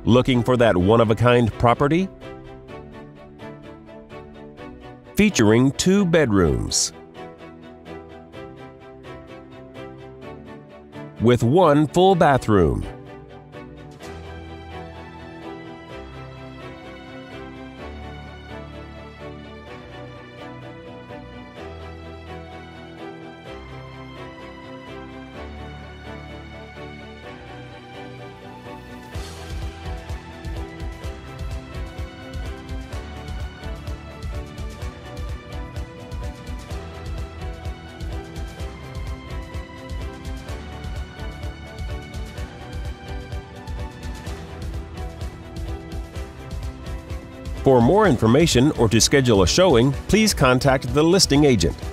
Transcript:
Looking for that one-of-a-kind property? Featuring 2 bedrooms with 1 full bathroom. For more information or to schedule a showing, please contact the listing agent.